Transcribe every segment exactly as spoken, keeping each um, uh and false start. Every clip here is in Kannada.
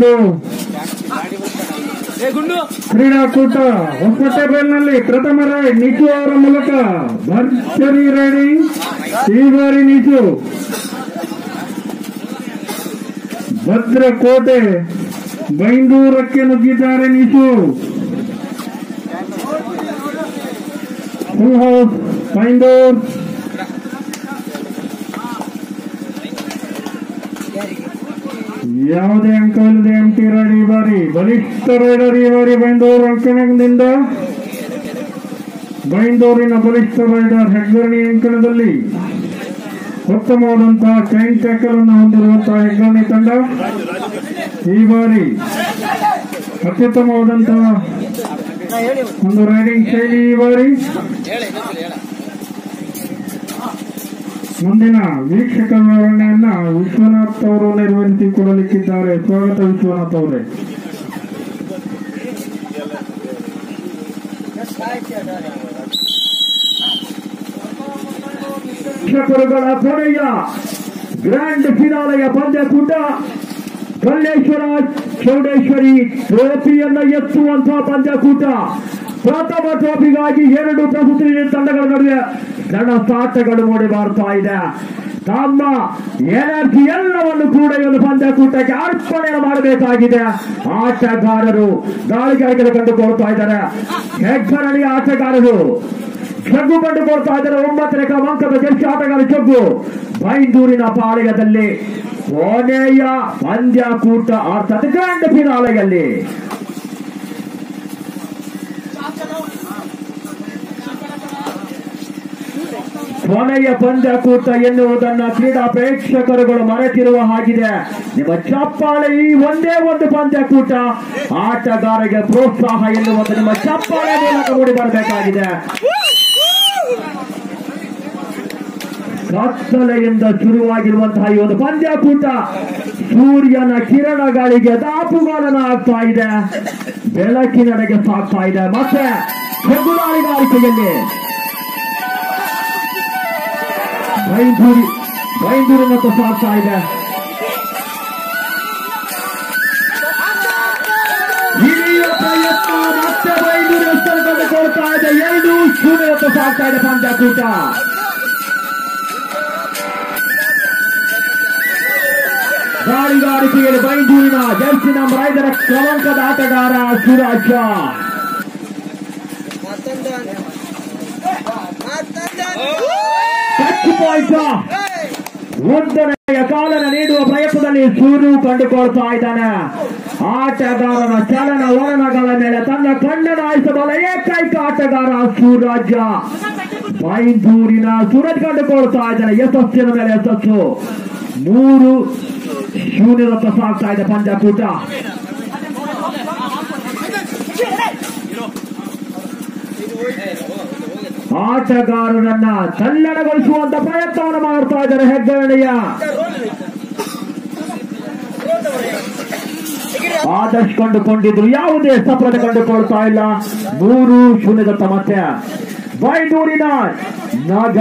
ಒಂದು ಕ್ರೀಡಾಕೂಟ ಹೊಸಕೋಟೆನಲ್ಲಿ ಪ್ರಥಮ ರೈಡ್ ನಿಚು ಅವರ ಮೂಲಕ ಭರ್ಜರಿ ರೈಡಿಂಗ್. ಈ ಬಾರಿ ನಿಚು ಭದ್ರಕೋಟೆ ಬೈಂದೂರಕ್ಕೆ ನುಗ್ಗಿದ್ದಾರೆ. Nichu full house Byndoor. ಯಾವುದೇ ಅಂಕ ಇಲ್ಲದೆ ಎಂಟಿ ರೈಡ್ ಈ ಬಾರಿ. ಬಲಿಷ್ಠ ರೈಡರ್ ಈ ಬಾರಿ ಬೈಂದೂರು ಅಂಕಣದಿಂದ. ಬೈಂದೂರಿನ ಬಲಿಷ್ಠ ರೈಡರ್ ಹೆಗ್ಗರಣಿ ಅಂಕಣದಲ್ಲಿ ಉತ್ತಮವಾದಂತಹ ಚೈನ್ ಟ್ಯಾಕಲ್ ಅನ್ನು ಹೊಂದಿರುವಂತಹ ಹೆಗ್ಗರಣಿ ತಂಡ ಈ ಬಾರಿ ಅತ್ಯುತ್ತಮವಾದಂತಹ ಒಂದು ರೈಡಿಂಗ್ ಶೈಲಿ ಈ ಬಾರಿ. ಮುಂದಿನ ವೀಕ್ಷಕ ವಿವರಣೆಯನ್ನ ವಿಶ್ವನಾಥ್ ಅವರು ನಿರ್ವಹಿಸಿಕೊಡಲಿಕ್ಕಿದ್ದಾರೆ. ಸ್ವಾಗತ ವಿಶ್ವನಾಥ್ ಅವರೇ. ವೀಕ್ಷಕರುಗಳ ಕೊನೆಯ ಗ್ರ್ಯಾಂಡ್ ಫಿನಾಲೆಯ ಪಂದ್ಯಕೂಟ ಕಲ್ಲೇಶ್ವರ ಚೌಡೇಶ್ವರಿ ಟ್ರೋಫಿಯನ್ನ ಎತ್ತುವಂತಹ ಪಂದ್ಯಕೂಟ. ಪ್ರಥಮ ಟ್ರೋಫಿಗಾಗಿ ಎರಡು ಪ್ರಸ್ತುತಿ ತಂಡಗಳ ನಡುವೆ ಸೆಣಸಾಟಗಳು ಮೂಡಿ ಬರ್ತಾ ಇದೆ. ತಮ್ಮ ಎನರ್ಜಿ ಎಲ್ಲವನ್ನು ಕೂಡ ಈ ಒಂದು ಪಂದ್ಯಕೂಟಕ್ಕೆ ಅರ್ಪಣೆ ಮಾಡಬೇಕಾಗಿದೆ. ಆಟಗಾರರು ದಾಳಿಗಾರಿಕೆ ಕಂಡುಕೊಳ್ತಾ ಇದ್ದಾರೆ. ಹೆಗ್ಗರಣಿಯ ಆಟಗಾರರು ಜಗ್ಗು ಕಂಡುಕೊಳ್ತಾ ಇದ್ದಾರೆ. ಒಂಬತ್ತನೇ ಕ್ರಮಾಂಕದ ಜರ್ಸಿ ಆಟಗಾರ ಜಗ್ಗು ಬೈಂದೂರಿನ ಪಾಳ್ಯದಲ್ಲಿ ಕೊನೆಯ ಪಂದ್ಯಕೂಟ ಅರ್ಥಾತ್ ಗ್ರ್ಯಾಂಡ್ ಫಿನಾಲೆಯಲ್ಲಿ ಕೊನೆಯ ಪಂದ್ಯಕೂಟ ಎನ್ನುವುದನ್ನ ಕ್ರೀಡಾ ಪ್ರೇಕ್ಷಕರುಗಳು ಮರೆತಿರುವ ಹಾಗಿದೆ. ನಿಮ್ಮ ಚಪ್ಪಾಳೆ ಈ ಒಂದೇ ಒಂದು ಪಂದ್ಯಕೂಟ ಆಟಗಾರರಿಗೆ ಪ್ರೋತ್ಸಾಹ ಎನ್ನುವುದು ನಿಮ್ಮ ಚಪ್ಪಾಳೆ ಮೂಲಕ ಮೂಡಿ ಬರಬೇಕಾಗಿದೆ. ಕತ್ತಲೆಯಿಂದ ಶುರುವಾಗಿರುವಂತಹ ಈ ಒಂದು ಪಂದ್ಯಕೂಟ ಸೂರ್ಯನ ಕಿರಣಗಳಿಗೆ ದಾಪುಗಾಲನ ಆಗ್ತಾ ಇದೆ. ಬೆಳಕಿನೆಡೆಗೆ ಸಾಗ್ತಾ ಇದೆ. ಮತ್ತೆ ದಾಳಿಗಾರಿಕೆಯಲ್ಲಿ ಬೈಂದೂರಿ ಬೈಂದೂರಿನತ್ತ ಸಾಗ್ತಾ ಇದೆ. ಹಿರಿಯ ಪ್ರಯತ್ನ ಮತ್ತೆ ಬೈಂದೂರು ಹೆಸರು ಕಂಡುಕೊಳ್ತಾ ಇದೆ. ಎರಡು ಶೂನ್ಯತ್ತ ಸಾಗ್ತಾ ಇದೆ ಪಂದ್ಯಕೂಟ. ದಾಳಿಗಾರಿಕೆಯಲ್ಲಿ ಬೈಂದೂರಿನ ಜರ್ಸಿ ನಂಬರ್ ಐದರ ಕ್ರಮಾಂಕದ ಆಟಗಾರ ಸುರಾಜ ಒಂದನೆಯ ಕಾಲನ ನೀಡುವ ಪ್ರಯತ್ನದಲ್ಲಿ ಸೂರು ಕಂಡುಕೊಳ್ತಾ ಇದ್ದಾನೆ. ಆಟಗಾರನ ಚಲನ ವಲನಗಳ ಮೇಲೆ ತನ್ನ ಕಣ್ಣನ್ನು ಹಾಯಿಸಬಲ್ಲ ಏಕೈಕ ಆಟಗಾರ ಸೂರಜ. ಬೈಂದೂರಿನ ಸೂರಜ್ ಕಂಡುಕೊಳ್ತಾ ಇದ್ದಾನೆ. ಯಶಸ್ಸಿನ ಮೇಲೆ ಯಶಸ್ಸು. ಮೂರು ಶೂನ್ಯದತ್ತ ಸಾಗ್ತಾ ಇದೆ ಪಂದ್ಯಕೂಟ. ಆಟಗಾರರನ್ನ ತಲ್ಲಣಗೊಳಿಸುವಂತ ಪ್ರಯತ್ನವನ್ನು ಮಾಡ್ತಾ ಇದ್ದಾರೆ ಹೆಗ್ಗರಣೆಯ. ಆದರ್ಶ್ ಕಂಡುಕೊಂಡಿದ್ರು, ಯಾವುದೇ ಸಫಲತೆ ಕಂಡುಕೊಳ್ತಾ ಇಲ್ಲ. ಮೂರು ಶೂನ್ಯದತ್ತ ಮತ್ತೆ ಬೈಂದೂರಿನ ನಾಗ.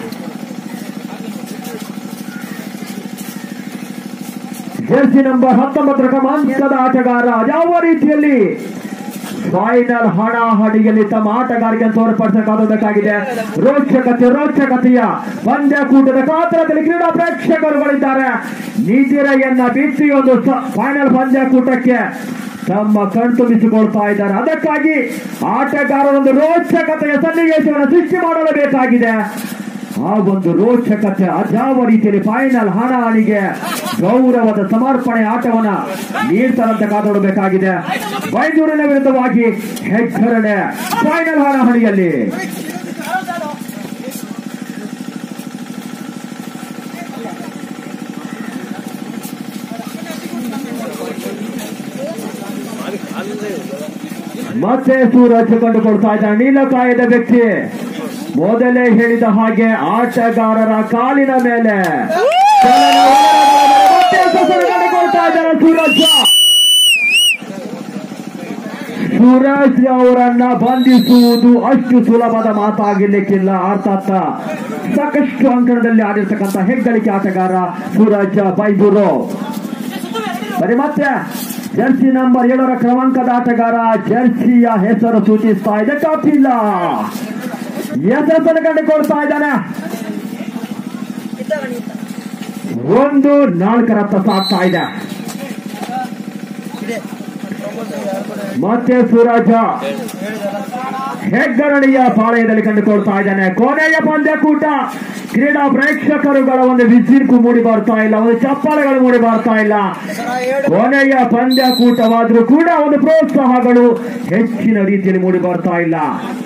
ಜರ್ಸಿ ನಂಬರ್ ಹತ್ತೊಂಬತ್ತರ ಕ್ರಮಾಂಕದ ಆಟಗಾರ ಯಾವ ರೀತಿಯಲ್ಲಿ ಫೈನಲ್ ಹಣಾಹಣಿಯಲ್ಲಿ ತಮ್ಮ ಆಟಗಾರಿಕೆ ತೋರ್ಪಡಿಸಬೇಕಾಗಿದೆ. ರೋಚಕತೆ ರೋಚಕತೆಯ ಪಂದ್ಯಕೂಟದ ಕಾತರದಲ್ಲಿ ಕ್ರೀಡಾ ಪ್ರೇಕ್ಷಕರುಗಳಿದ್ದಾರೆ. ನಿಧಿರೆಯನ್ನ ಬಿಟ್ಟು ಒಂದು ಫೈನಲ್ ಪಂದ್ಯಕೂಟಕ್ಕೆ ತಮ್ಮ ಕಣ್ತುಂಬಿಸಿಕೊಳ್ತಾ ಇದ್ದಾರೆ. ಅದಕ್ಕಾಗಿ ಆಟಗಾರರೊಂದು ರೋಚಕತೆಯ ಸನ್ನಿವೇಶವನ್ನು ಸೃಷ್ಟಿ ಮಾಡಲೇಬೇಕಾಗಿದೆ. ಆ ಒಂದು ರೋಚಕತೆ ಅದ್ಯಾವ ರೀತಿಯಲ್ಲಿ ಫೈನಲ್ ಹಣಾಹಣಿಗೆ ಗೌರವದ ಸಮರ್ಪಣೆ ಆಟವನ್ನ ನೀಡ್ತಾರಂತ ಕಾದೊಡಬೇಕಾಗಿದೆ. ಬೈಂದೂರಿನ ವಿರುದ್ಧವಾಗಿ ಹೆಗ್ಗರಣೆ ಫೈನಲ್ ಹಣಾಹಣಿಯಲ್ಲಿ. ಮತ್ತೆ ಸೂರಜ್ ಕಂಡುಕೊಳ್ತಾ ಇದ್ದಾನೆ. ನೀಲಕಾಯದ ವ್ಯಕ್ತಿ ಮೊದಲೇ ಹೇಳಿದ ಹಾಗೆ ಆಟಗಾರರ ಕಾಲಿನ ಮೇಲೆ ಕಂಡುಕೊಳ್ತಾ ಇದ್ದಾರೆ ಸೂರಜ್. ಸೂರಜ್ ಅವರನ್ನ ಬಂಧಿಸುವುದು ಅಷ್ಟು ಸುಲಭದ ಮಾತಾಗಿರ್ಲಿಕ್ಕಿಲ್ಲ. ಅರ್ಥಾತ್ ಸಾಕಷ್ಟು ಅಂಕಣದಲ್ಲಿ ಆಡಿರ್ತಕ್ಕಂಥ ಹೆಗ್ಗಳಿಕೆ ಆಟಗಾರ ಸೂರಜ್ ಬೈಂದೂರು. ಬರೀ ಮತ್ತೆ ಜರ್ಸಿ ನಂಬರ್ ಏಳರ ಕ್ರಮಾಂಕದ ಆಟಗಾರ ಜರ್ಸಿಯ ಹೆಸರು ಸೂಚಿಸ್ತಾ ಇದೆ ಕಪಿಲ. ಯಶಸ್ಸನ್ನು ಕಂಡುಕೊಳ್ತಾ ಇದ್ದಾನೆ. ಒಂದು ನಾಲ್ಕರತ್ತ ಸಾಗ್ತಾ ಇದೆ. ಮತ್ತೆ ಸೂರಜ ಹೆಗ್ಗರಣಿಯ ಪಾಳಯದಲ್ಲಿ ಕಂಡುಕೊಳ್ತಾ ಇದ್ದಾನೆ. ಕೊನೆಯ ಪಂದ್ಯಕೂಟ. ಕ್ರೀಡಾ ಪ್ರೇಕ್ಷಕರುಗಳ ಒಂದು ವಿಜಿರ್ಕು ಮೂಡಿ ಬರ್ತಾ ಇಲ್ಲ, ಒಂದು ಚಪ್ಪಾಳೆಗಳು ಮೂಡಿ ಬರ್ತಾ ಇಲ್ಲ. ಕೊನೆಯ ಪಂದ್ಯಕೂಟವಾದ್ರೂ ಕೂಡ ಒಂದು ಪ್ರೋತ್ಸಾಹಗಳು ಹೆಚ್ಚಿನ ರೀತಿಯಲ್ಲಿ ಮೂಡಿ ಬರ್ತಾ ಇಲ್ಲ.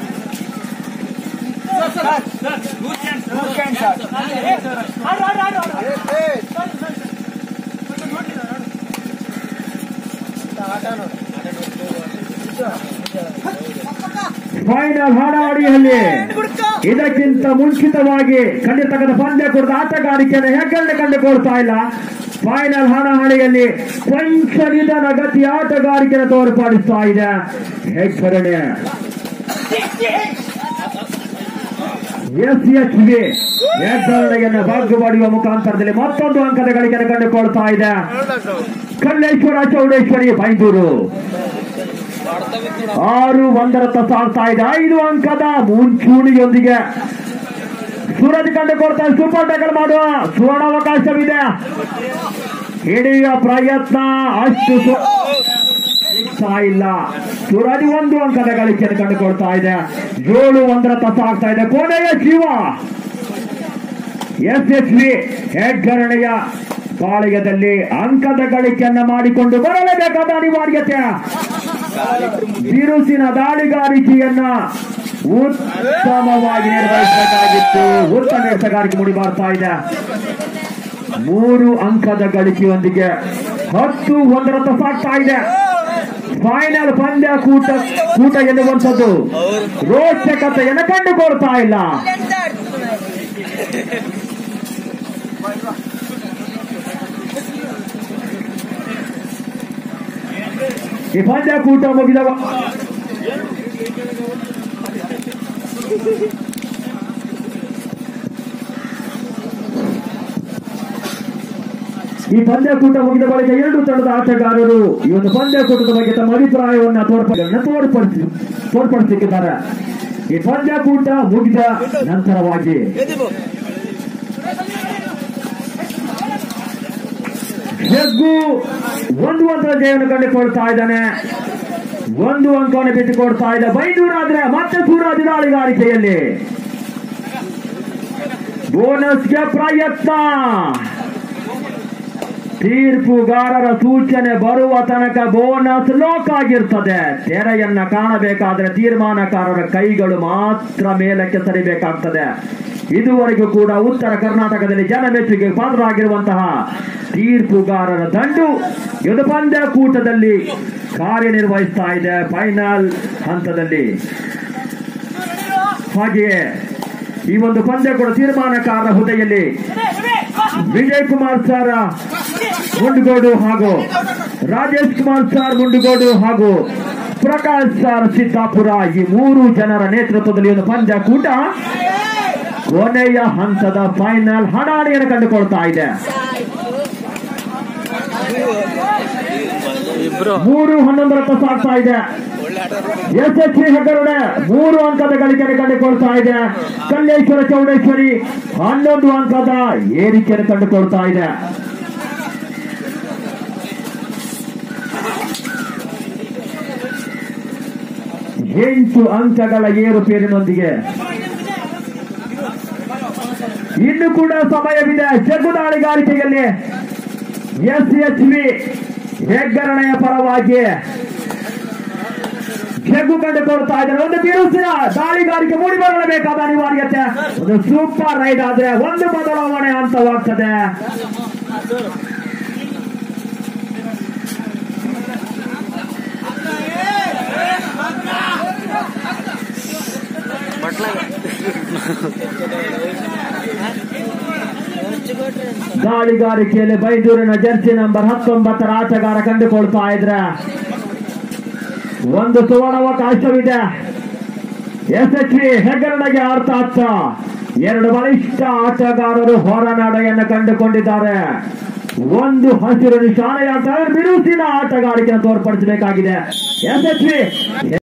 ಫೈನಲ್ ಹಾಡಾಡಿಯಲ್ಲಿ ಇದಕ್ಕಿಂತ ಮುಂಚಿತವಾಗಿ ಖಂಡಿತಕ್ಕಂಥ ಪಂದ್ಯ ಕುರಿತ ಆಟಗಾರಿಕೆಯನ್ನು ಹೆಗ್ಗರಣೆ ಕಂಡುಕೊಳ್ತಾ ಇಲ್ಲ. ಫೈನಲ್ ಹಾಡಾಡಿಯಲ್ಲಿ ಕೊಂಚ ನಿಧಾನ ಗತಿ ಆಟಗಾರಿಕೆಯನ್ನು ತೋರ್ಪಡಿಸ್ತಾ ಇದೆ ಹೆಗ್ಗರಣೆ. ಎಸ್ ಎಚ್ ವಿ ಹೆಗ್ಗರಣೆಯನ್ನು ಭಾಗ್ಯ ಮಾಡುವ ಮುಖಾಂತರದಲ್ಲಿ ಮತ್ತೊಂದು ಅಂಕದ ಗಳಿಕೆಯನ್ನು ಕಂಡುಕೊಳ್ತಾ ಇದೆ ಕಲ್ಲೇಶ್ವರ ಚೌಡೇಶ್ವರಿ ಬೈಂದೂರು. ಆರು ಒಂದರತ್ತ ಸಾಗ್ತಾ ಇದೆ. ಐದು ಅಂಕದ ಮುಂಚೂಣಿಯೊಂದಿಗೆ ಸೂರಜ್ ಕಂಡುಕೊಳ್ತಾ ಸೂಪರ್ ಟ್ಯಾಕಲ್ ಮಾಡುವ ಸುವರ್ಣಾವಕಾಶವಿದೆ. ಹಿಡಿಯ ಪ್ರಯತ್ನ ಅಷ್ಟು ಇಲ್ಲ. ಸೂರಜ್ ಒಂದು ಅಂಕದ ಗಳಿಕೆಯನ್ನು ಕಂಡುಕೊಳ್ತಾ ಇದೆ. ಏಳು ಒಂದರತ್ತ ಸಾಗ್ತಾ ಇದೆ. ಕೊನೆಯ ಜೀವ ಎಸ್ ಎಸ್ ವಿ ಹೆಗ್ಗರಣೆಯ ಪಾಳಯದಲ್ಲಿ ಅಂಕದ ಗಳಿಕೆಯನ್ನ ಮಾಡಿಕೊಂಡು ಬರಲೇಬೇಕಾದ ಅನಿವಾರ್ಯತೆ. ಬಿರುಸಿನ ದಾಳಿಗಾರಿಕೆಯನ್ನ ಉತ್ತಮವಾಗಿ ನಿರ್ವಹಿಸಬೇಕಾಗಿತ್ತು. ಉತ್ತಮ ಎಸಗಾರಿಕೆ ಮೂಡಿ ಬರ್ತಾ ಇದೆ. ಮೂರು ಅಂಕದ ಗಳಿಕೆಯೊಂದಿಗೆ ಹತ್ತು ಒಂದರತ್ತ ಸಾಗ್ತಾ ಇದೆ. ಫೈನಲ್ ಪಂದ್ಯ ಕೂಟ ಕೂಟ ಎನ್ನುವಂಥದ್ದು ರೋಚಕತೆಯನ್ನು ಕಂಡುಕೊಳ್ತಾ ಇಲ್ಲ. ಈ ಪಂದ್ಯಕೂಟ ಮುಗಿದ ಈ ಪಂದ್ಯಕೂಟ ಮುಗಿದ ಬಳಿಕ ಎರಡು ತಂಡದ ಆಟಗಾರರು ಈ ಒಂದು ಪಂದ್ಯಕೂಟದ ಬಗ್ಗೆ ತಮ್ಮ ಅಭಿಪ್ರಾಯವನ್ನು ತೋರ್ಪಡಿಸಿ ತೋರ್ಪಡಿಸಿದ್ದಾರೆ. ಈ ಪಂದ್ಯಕೂಟ ಮುಗಿದ ನಂತರವಾಗಿ ಜಗ್ಗು ಒಂದು ಅಂಕದ ಜಯವನ್ನು ಕಂಡುಕೊಳ್ತಾ ಇದ್ದಾನೆ. ಒಂದು ಅಂಕವನ್ನು ಬಿಟ್ಟುಕೊಡ್ತಾ ಇದೆ. ಬೈಂದೂರಾದ್ರೆ ಮತ್ತೆ ಸೂರಜ್ ದಾಳಿಗಾರಿಕೆಯಲ್ಲಿ ಬೋನಸ್ಗೆ ಪ್ರಯತ್ನ. ತೀರ್ಪುಗಾರರ ಸೂಚನೆ ಬರುವ ತನಕ ಬೋನಸ್ ಲಾಕ್ ಆಗಿರ್ತದೆ. ತೆರೆಯನ್ನ ಕಾಣಬೇಕಾದ್ರೆ ತೀರ್ಮಾನಕಾರರ ಕೈಗಳು ಮಾತ್ರ ಮೇಲಕ್ಕೆ ಸರಿಬೇಕಾಗ್ತದೆ. ಇದುವರೆಗೂ ಕೂಡ ಉತ್ತರ ಕರ್ನಾಟಕದಲ್ಲಿ ಜನಮೆಚ್ಚುಗೆ ಪಾತ್ರರಾಗಿರುವಂತಹ ತೀರ್ಪುಗಾರರ ದಂಡು ಇದು ಪಂದ್ಯಕೂಟದಲ್ಲಿ ಕಾರ್ಯನಿರ್ವಹಿಸ್ತಾ ಇದೆ ಫೈನಲ್ ಹಂತದಲ್ಲಿ. ಹಾಗೆಯೇ ಈ ಒಂದು ಪಂದ್ಯಕೂಟ ತೀರ್ಮಾನಕಾರರ ಹುದ್ದೆಯಲ್ಲಿ ವಿಜಯ್ ಕುಮಾರ್ ಸರ್ ಮುಂಡಗೋಡು ಹಾಗೂ ರಾಜೇಶ್ ಕುಮಾರ್ ಸರ್ ಮುಂಡಗೋಡು ಹಾಗೂ ಪ್ರಕಾಶ್ ಸರ್ ಸಿದ್ದಾಪುರ ಈ ಮೂರು ಜನರ ನೇತೃತ್ವದಲ್ಲಿ ಒಂದು ಪಂದ್ಯಕೂಟ ಕೊನೆಯ ಹಂತದ ಫೈನಲ್ ಹಣಾಣಿಯನ್ನು ಕಂಡುಕೊಳ್ತಾ ಇದೆ. ಮೂರು ಹನ್ನೊಂದರತ್ತ ಸಾಗ್ತಾ ಇದೆ. ಎಸ್ ಎಚ್ ವಿ ಹೆಗ್ಗರಡೆ ಮೂರು ಅಂಕದ ಗಳಿಕೆಯನ್ನು ಕಂಡುಕೊಳ್ತಾ ಇದೆ. ಕಲ್ಲೇಶ್ವರ ಚೌಡೇಶ್ವರಿ ಹನ್ನೊಂದು ಅಂಕದ ಏರಿಕೆಯನ್ನು ಕಂಡುಕೊಳ್ತಾ ಇದೆ. ಎಂಟು ಅಂಕಗಳ ಏರುಪೇರಿನೊಂದಿಗೆ ಇನ್ನು ಕೂಡ ಸಮಯವಿದೆ. ಜಗ್ಗು ದಾಳಿಗಾರಿಕೆಯಲ್ಲಿ ಎಸ್ ಎಚ್ ವಿ ಹೆಗ್ಗರಣೆಯ ಪರವಾಗಿ ಜಗ್ಗು ಕಂಡುಕೊಳ್ತಾ ಇದ್ದಾರೆ. ಒಂದು ಬಿರುಸಿನ ದಾಳಿಗಾರಿಕೆ ಮೂಡಿ ಬರಲೇಬೇಕಾದ ಅನಿವಾರ್ಯತೆ. ಒಂದು ಸೂಪರ್ ರೈಡ್ ಆದ್ರೆ ಒಂದು ಬದಲಾವಣೆ ಹಂತವಾಗ್ತದೆ. ದಾಳಿಗಾರಿಕೆಯಲ್ಲಿ ಬೈದೂರಿನ ಜರ್ಸಿ ನಂಬರ್ ಹತ್ತೊಂಬತ್ತರ ಆಟಗಾರ ಕಂಡುಕೊಳ್ತಾ ಇದ್ರೆ ಒಂದು ಸುವರ್ಣಾವಕಾಶವಿದೆ. ಎಸ್ ಎಚ್ ವಿ ಹೆಗ್ಗರಣೆಗೆ ಅರ್ಥಾತ್ ಎರಡು ಬಲಿಷ್ಠ ಆಟಗಾರರು ಹೊರನಡೆಯನ್ನು ಕಂಡುಕೊಂಡಿದ್ದಾರೆ. ಒಂದು ಹಸಿರು ನಿಶಾನೆಯ ಬಿರುಸಿನ ಆಟಗಾರಿಕೆಯನ್ನು ತೋರ್ಪಡಿಸಬೇಕಾಗಿದೆ. ಯಶಸ್ವಿ